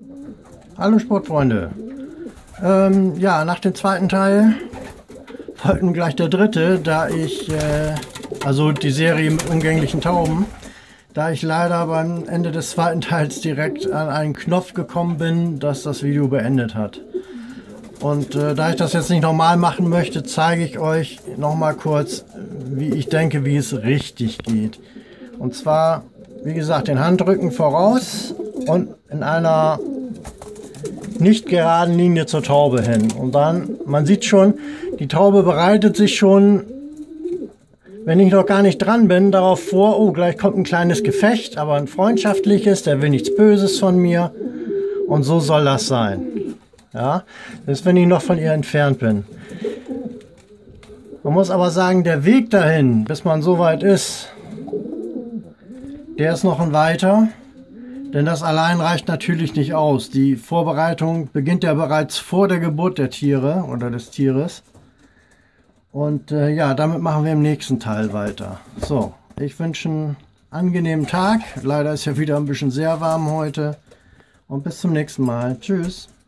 Hallo Sportfreunde. Ja, nach dem zweiten Teil folgten gleich der dritte, da ich, also die Serie mit umgänglichen Tauben, da ich leider beim Ende des zweiten Teils direkt an einen Knopf gekommen bin, dass das Video beendet hat. Und da ich das jetzt nicht normal machen möchte, zeige ich euch nochmal kurz, wie ich denke, wie es richtig geht. Und zwar, wie gesagt, den Handrücken voraus und in einer nicht geraden Linie zur Taube hin. Und dann, man sieht schon, die Taube bereitet sich schon, wenn ich noch gar nicht dran bin, darauf vor, oh, gleich kommt ein kleines Gefecht, aber ein freundschaftliches, der will nichts Böses von mir. Und so soll das sein. Ja, das ist, wenn ich noch von ihr entfernt bin. Man muss aber sagen, der Weg dahin, bis man so weit ist, der ist noch ein weiter. Denn das allein reicht natürlich nicht aus. Die Vorbereitung beginnt ja bereits vor der Geburt der Tiere oder des Tieres. Und ja, damit machen wir im nächsten Teil weiter. So, ich wünsche einen angenehmen Tag. Leider ist ja wieder ein bisschen sehr warm heute. Und bis zum nächsten Mal. Tschüss.